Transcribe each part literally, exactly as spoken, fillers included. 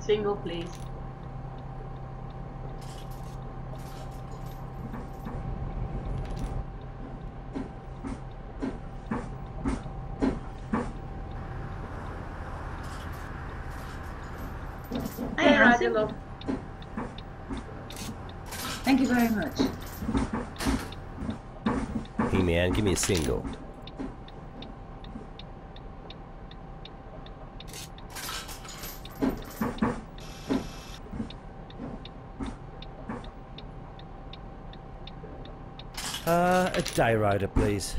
Single, please. Hey, handsome. Love. Thank you very much. Hey man, give me a single. Uh, a die rider, please.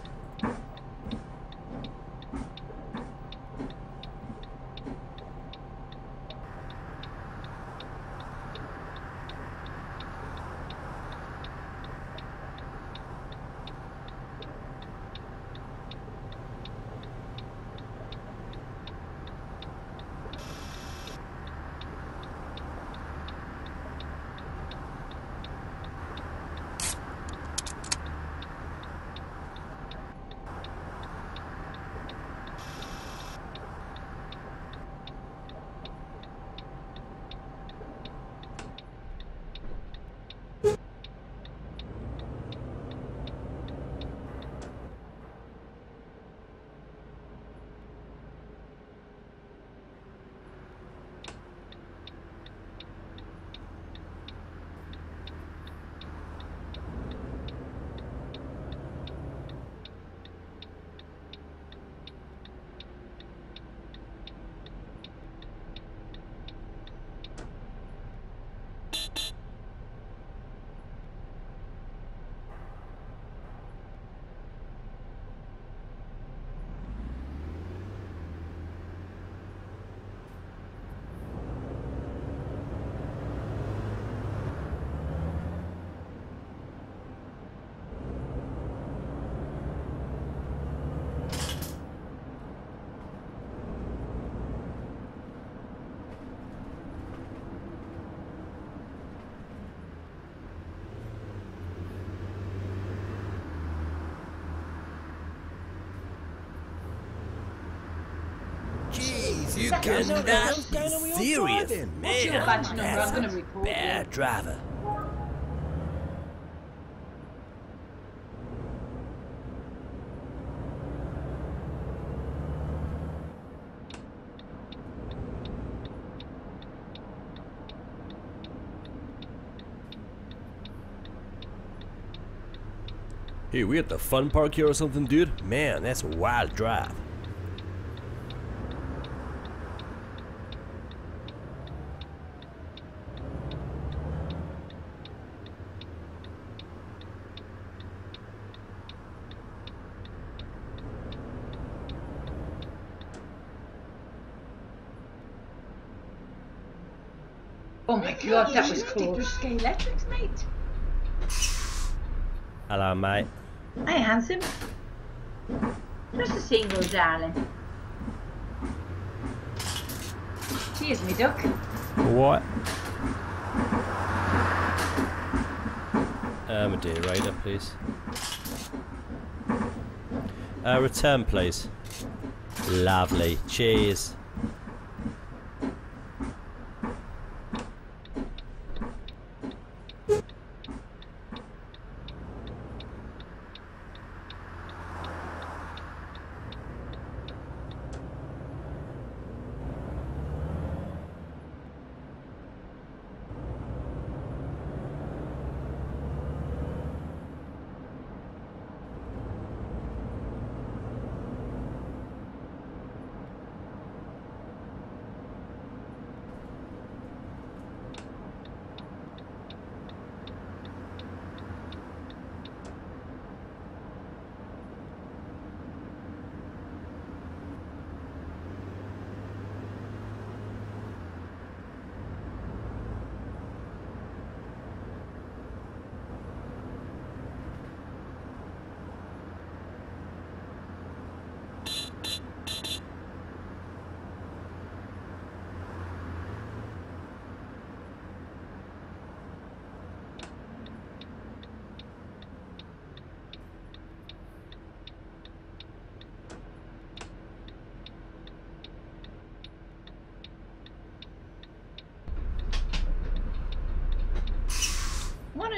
You cannot be serious, man. What's your badge number? I'm That's going a to report bad you. driver. Hey, we at the fun park here or something, dude? Man, that's a wild drive. Oh my god, that was close. Electrics, mate. Hello, mate. Hey, handsome. Just a single, darling. Cheers, me duck. What? Um, a day rider, please. Uh, return, please. Lovely. Cheers.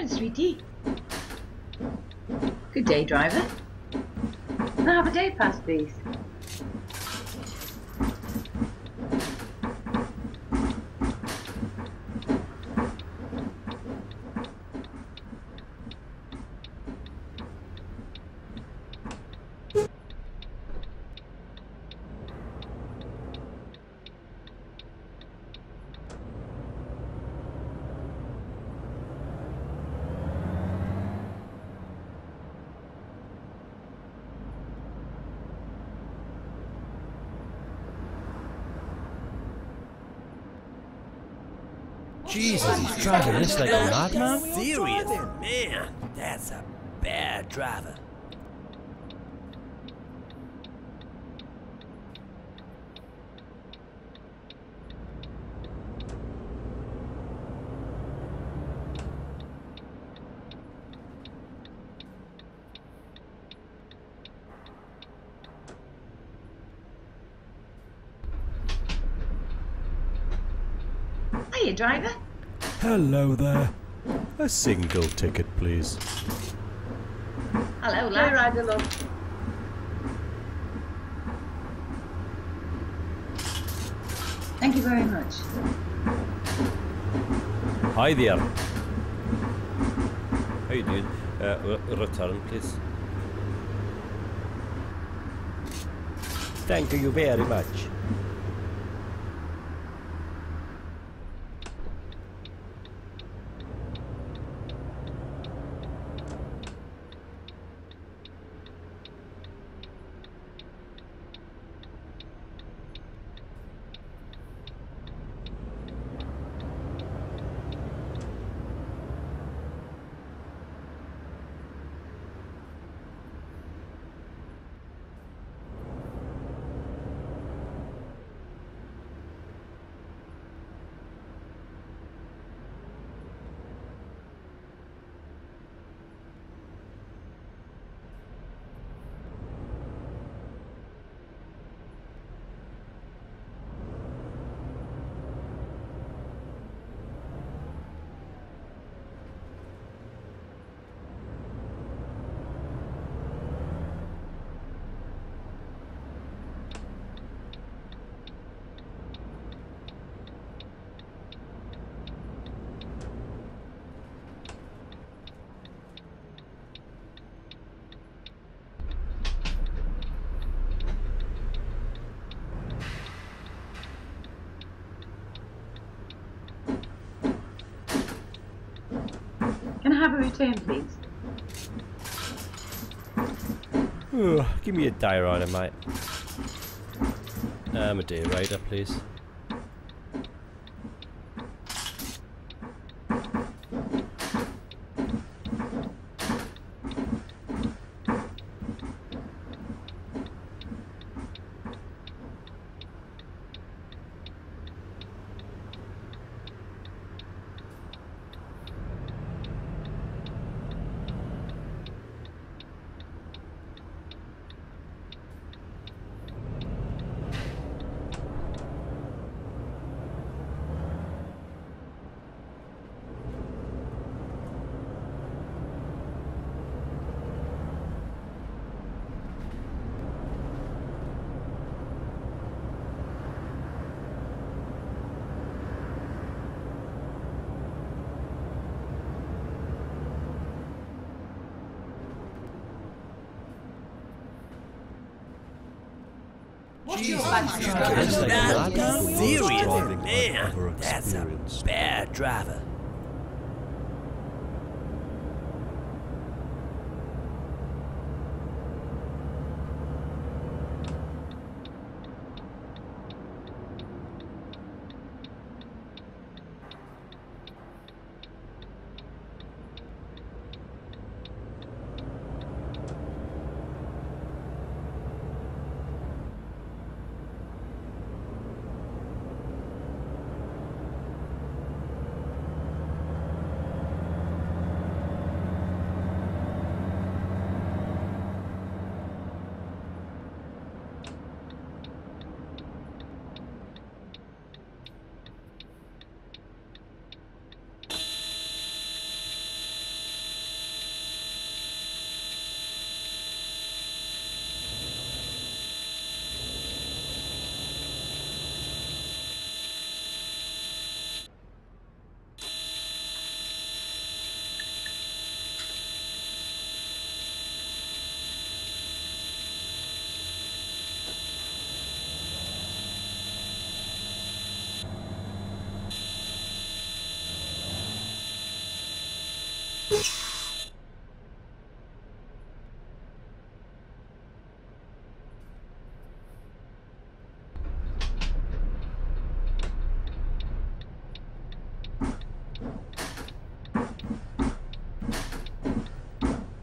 Morning, sweetie. Good day, driver. Can I have a day pass, please? Jesus, he's driving this like a madman. Serious, man. That's a bad driver. Hiya, driver. Hello there. A single ticket, please. Hello, Hey, lad. rider, love. Thank you very much. Hi there. How you doing? Uh, re- return, please. Thank you very much. Can I have a return, please? Ooh, give me a die rider, mate. Um, a day rider, please. Jesus, That's like a that's madman. serious, Driving man. over That's a experience. bad driver.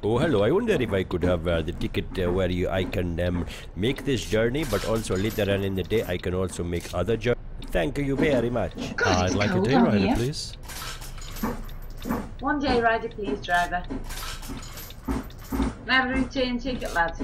Oh, hello. I wonder if I could have uh, the ticket uh, where you I can um, make this journey, but also later on in the day I can also make other journeys. Thank you very much. God, I'd it's like a cold day on rider, here. please. One day rider, please, driver. Can I have a return ticket, lads?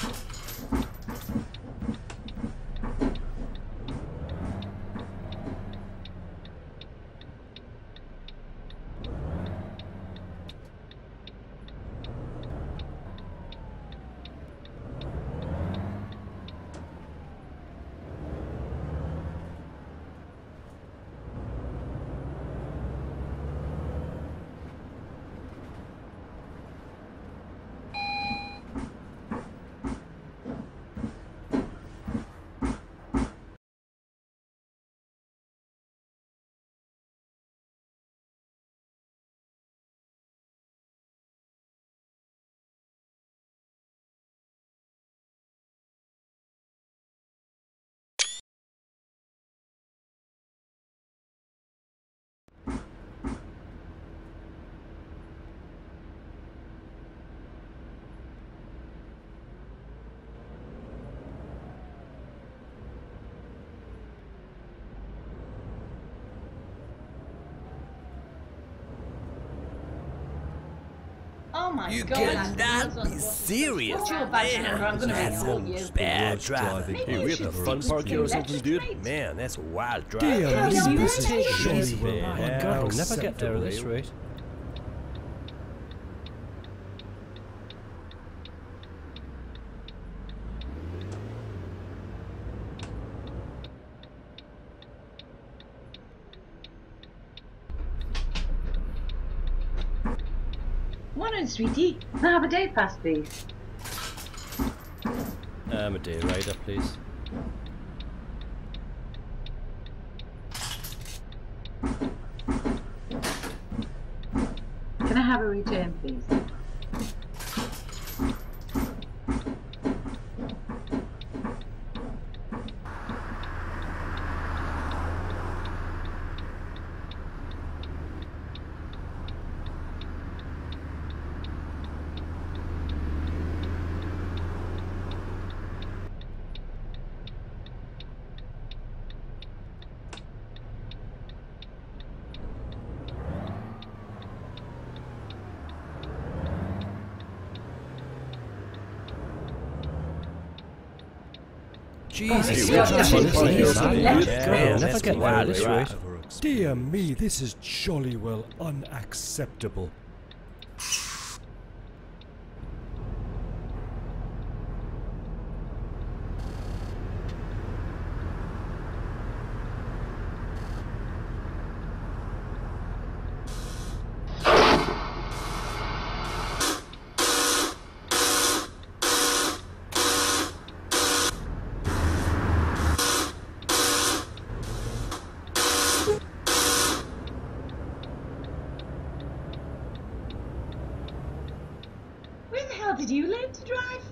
Oh my You God! cannot be serious, What's your badge man. number? I'm gonna That's report you. bad Worst driving. driving Maybe Hey, you we at should the stick fun with park here or something, dude? electric. Man, that's wild Dear driving. Yeah, me, yeah, this yeah. is Yeah. surely will Yeah. not God, go I'll never get there at this acceptable. rate. Morning, sweetie. Can I have a day pass, please? I'm a day rider, please. Can I have a return, please? Jesus, Hey, we're at the fun yeah, park here or yeah, something, yeah. dude? Yeah. Man, Never that's get there wild at this rate. driving. Dear me, this is jolly well unacceptable. Where the hell did you learn to drive?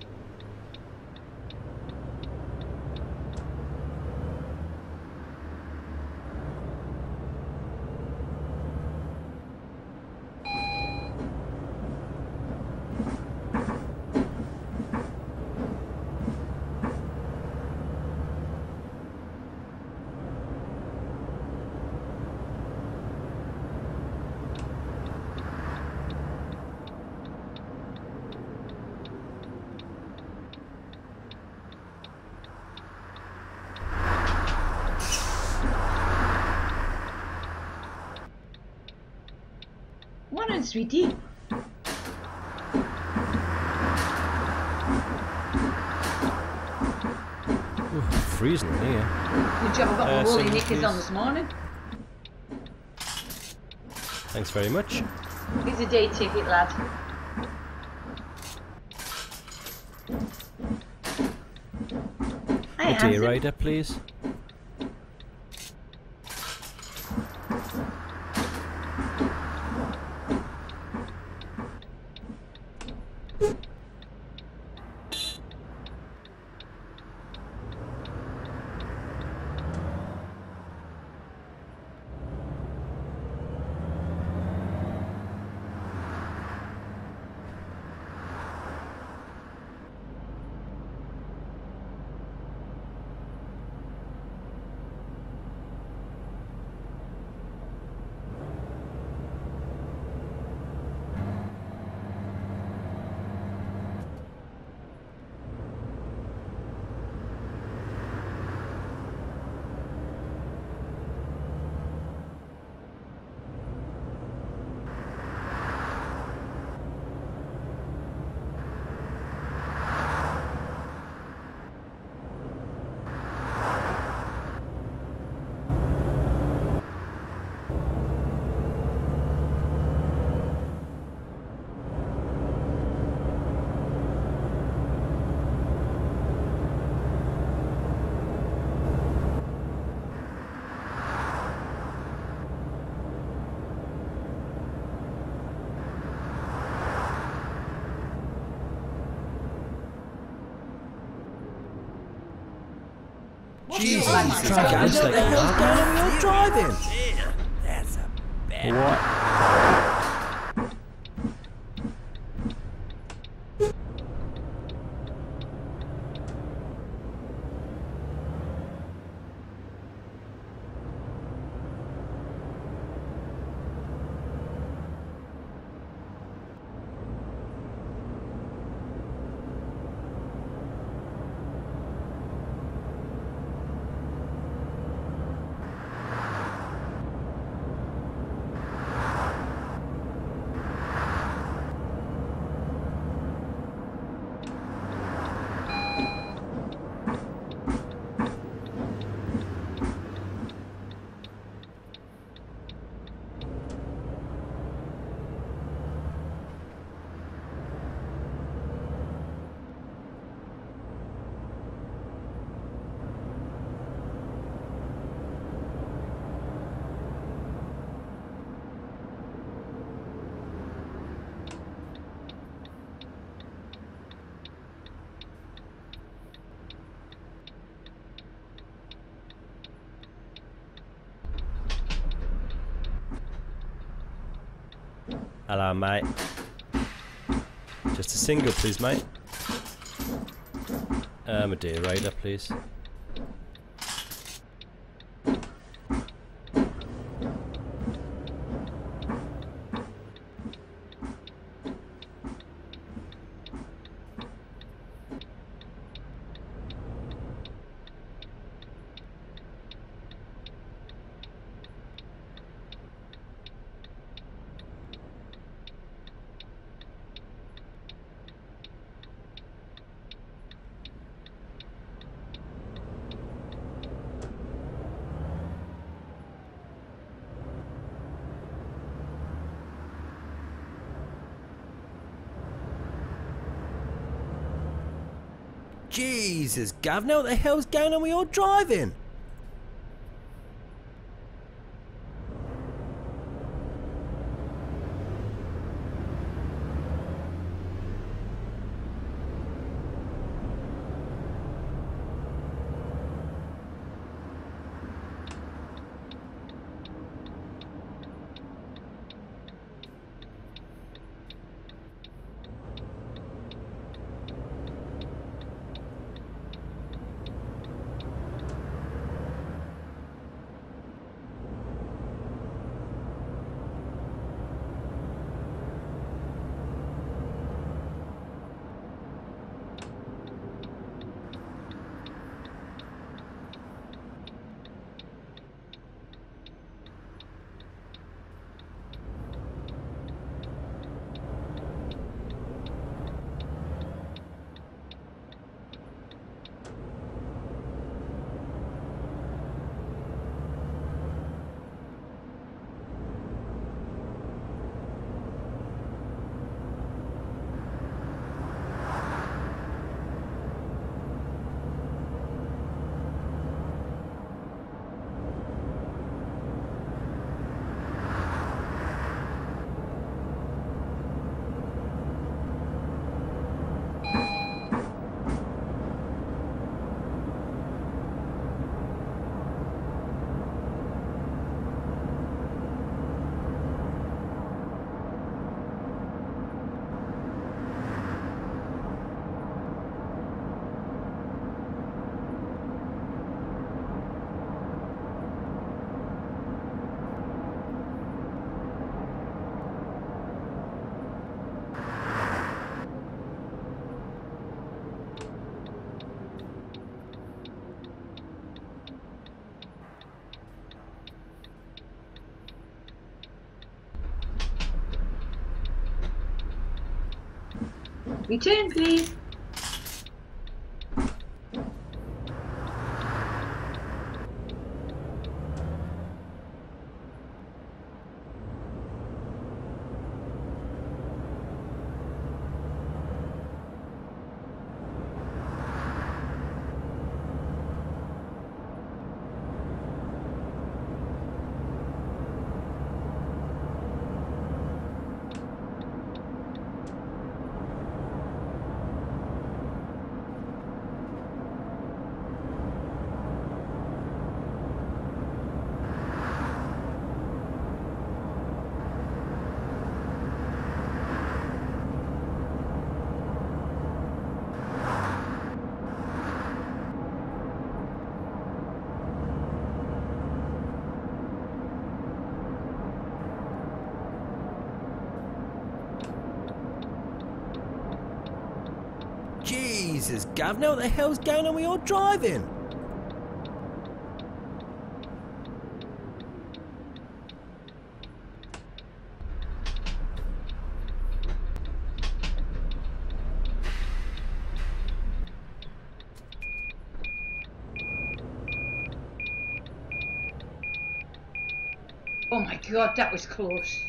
Morning, sweetie. Ooh, freezing in here. Good job I got Uh, my woolly single, knickers on please. this morning. Thanks very much. Here's a day ticket, lad. Hi, A day handsome. rider, please. Jesus, Oh, this my God. guy's like Damn, driving. Man, that's a bad. what? Hello, mate. Just a single, please, mate. Um, a day rider, please. Jesus, Gavin, what the hell's going on with your driving? Return, please. Jesus, Governor, what the hell's going on with your driving? Oh my god, that was close.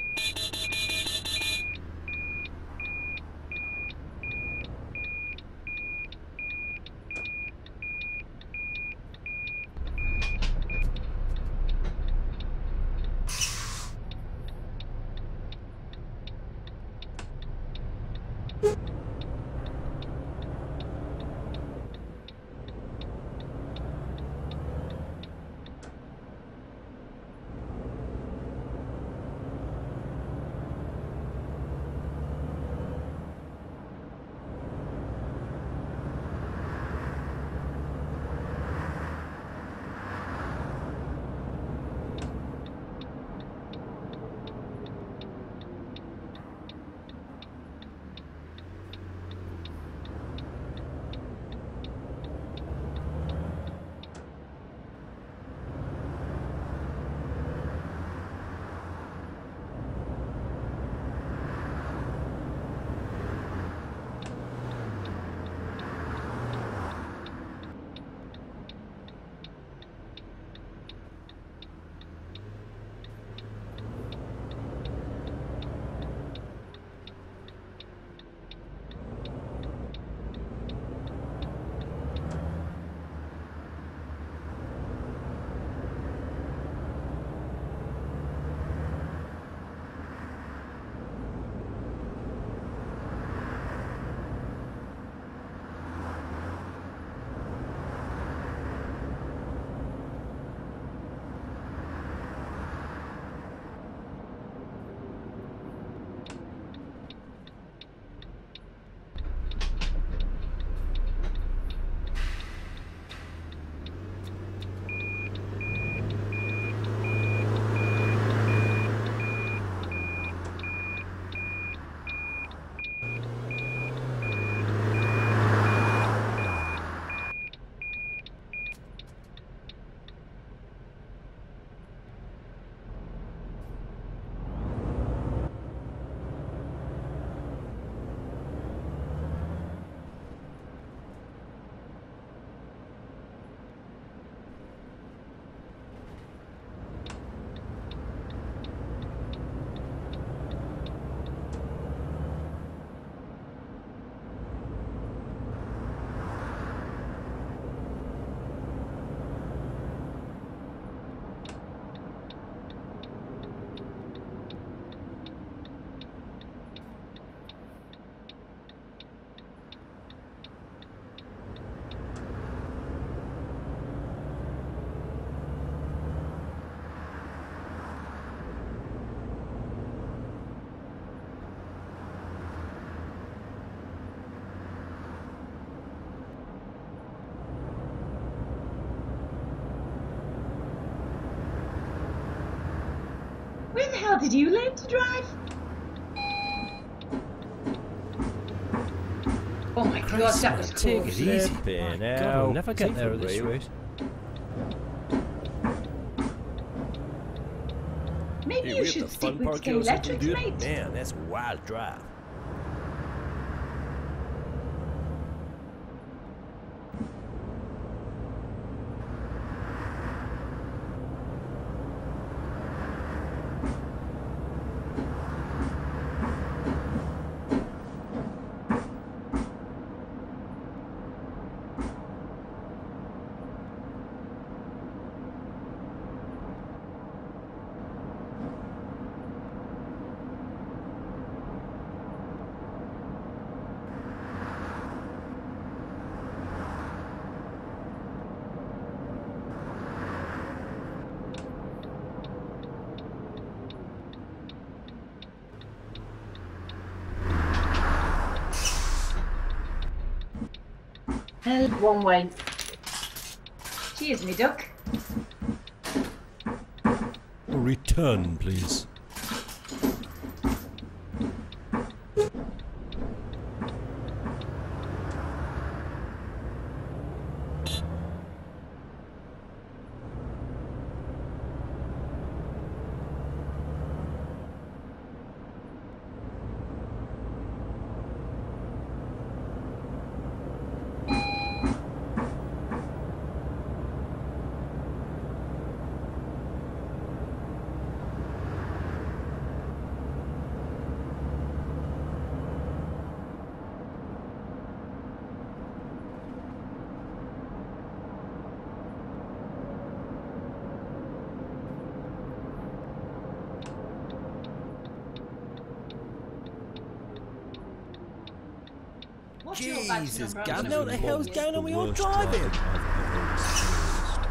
Where the hell did you learn to drive? Oh my god, that was Take close. it easy. Flipping God, out. we'll never get Take there the at this rail. rate. Maybe Hey, you we at should the stick fun with park the here or something, electrics, dude? mate. Man, that's a wild drive. Hell, one way. Cheers, me duck. Return, please. What's your badge Jesus, number? I'm God, gonna know what the report hell's you. going on with your Worst driving? driving I've ever experienced.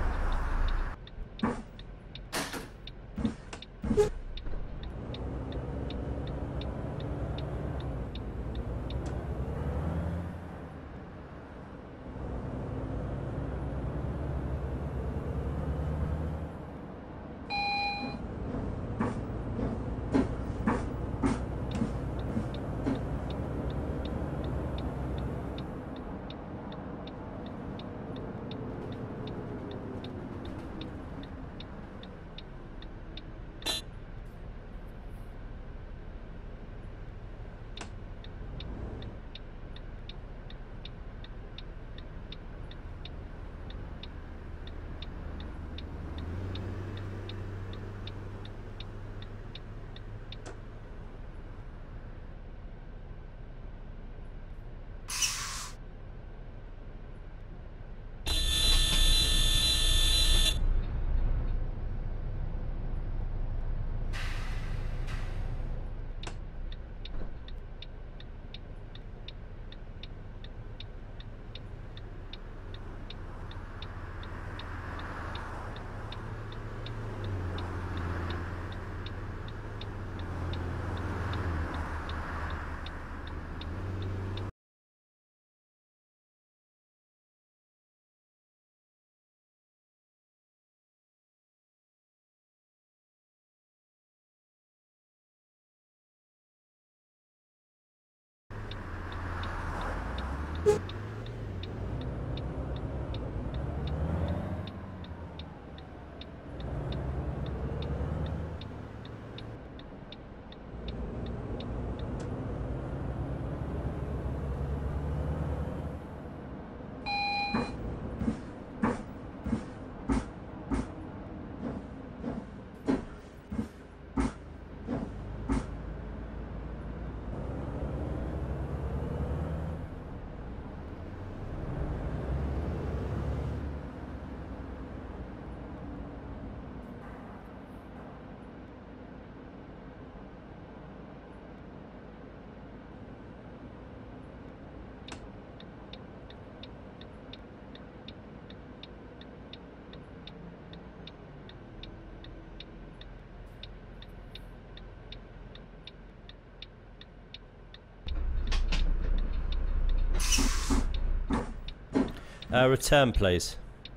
Uh, return, please.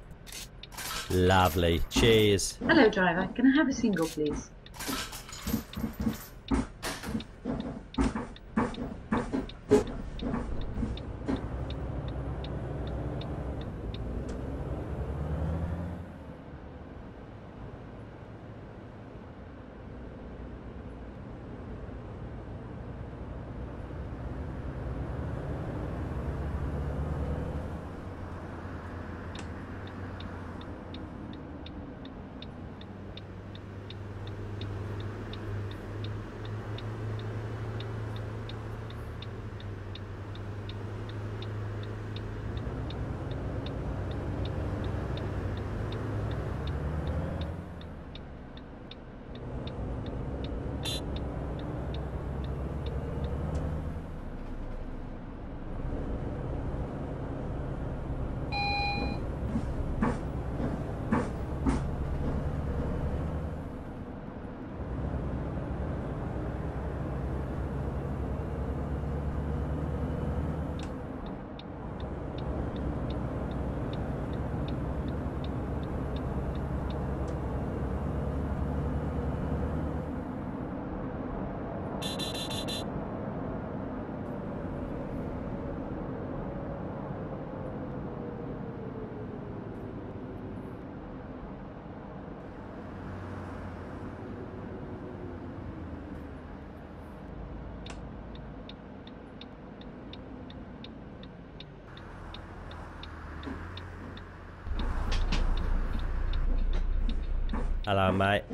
Lovely. Cheers. Hello, driver. Can I have a single, please? Hello, mate.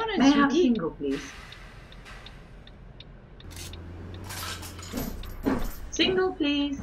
Bonjour, May I have a sweetie. single, please? Single, please.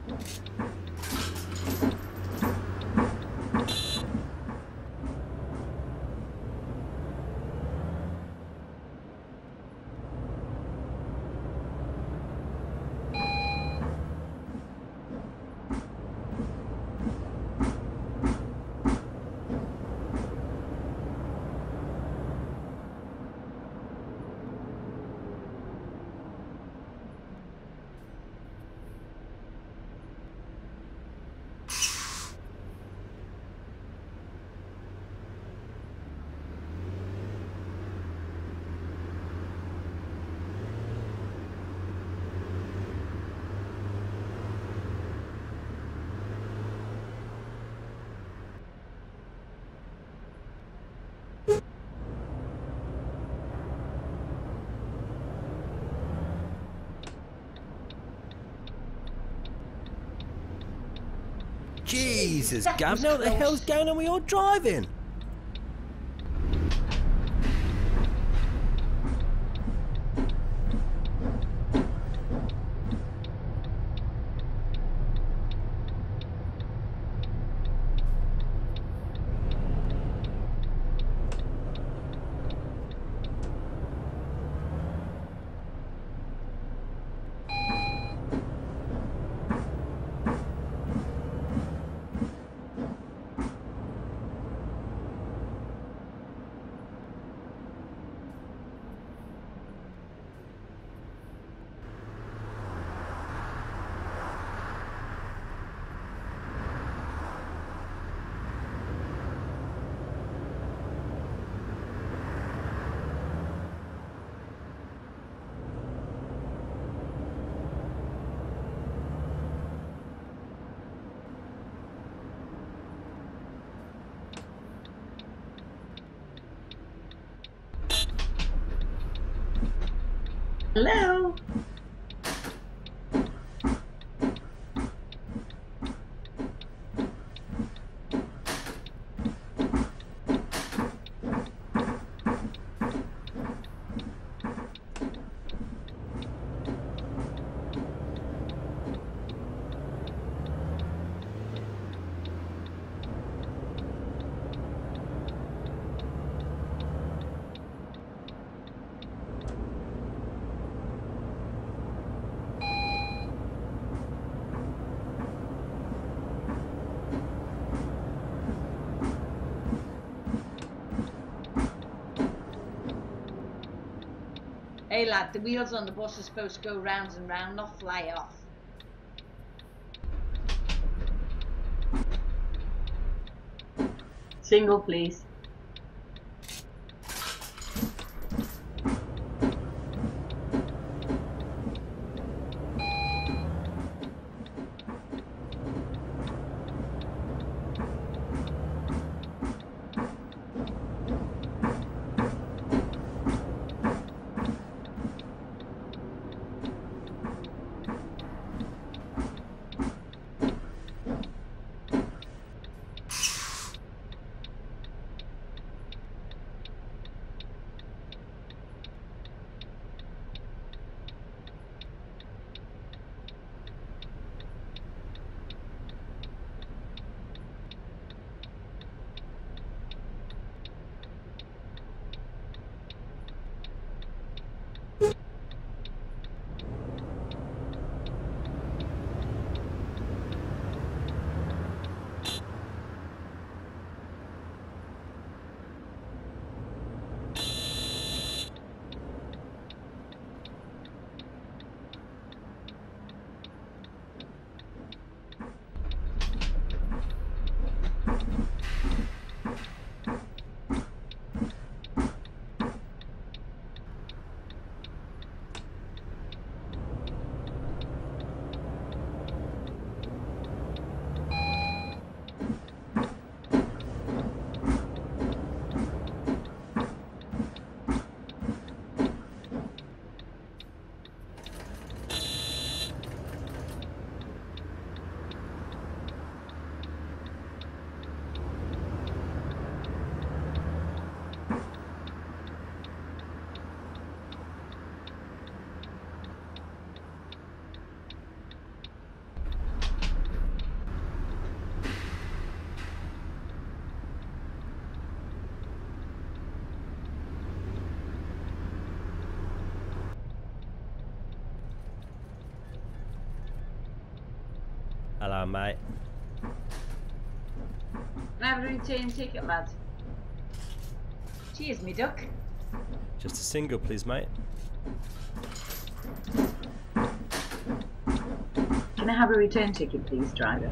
Jesus, Governor, what the hell's going on with your driving? Hello? Hey lad, the wheels on the bus are supposed to go round and round, not fly off. Single, please. Hello, mate. Can I have a return ticket, lad? Cheers, me duck. Just a single, please, mate. Can I have a return ticket, please, driver?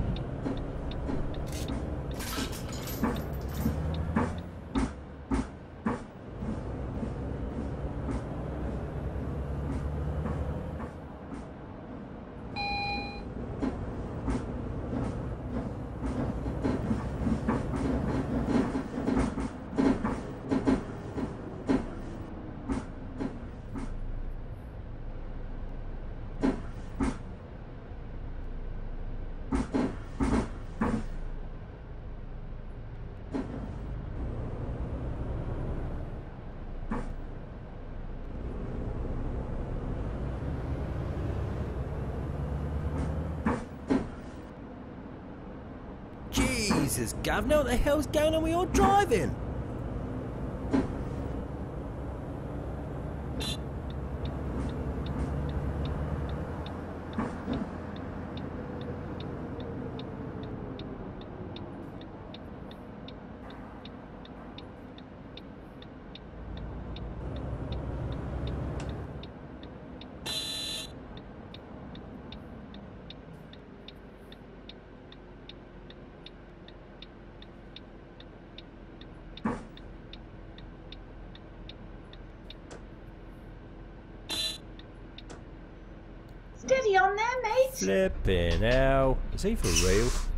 Jesus, Governor, what the hell's going on with your driving? Steady on there, mate. Flipping hell. Is he for real?